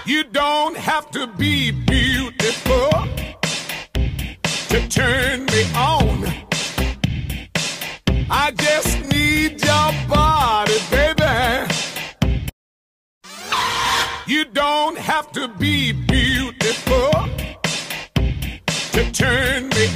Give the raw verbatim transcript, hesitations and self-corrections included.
You don't have to be beautiful to turn me on. I just need your body, baby. You don't have to be beautiful to turn me